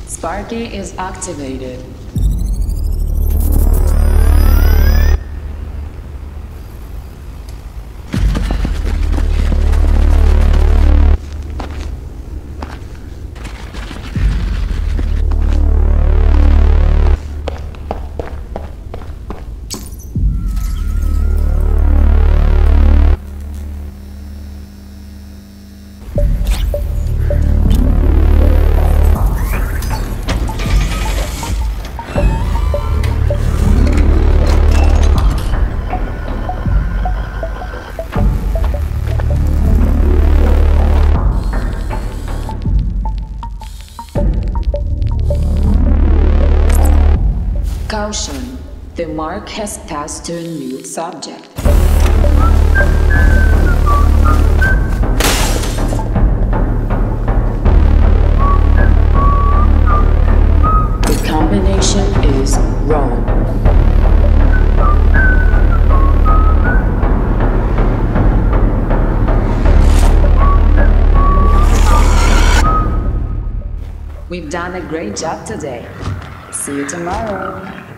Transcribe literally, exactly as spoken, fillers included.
Sparky is activated. Caution, the mark has passed to a new subject. The combination is wrong. We've done a great job today. See you tomorrow.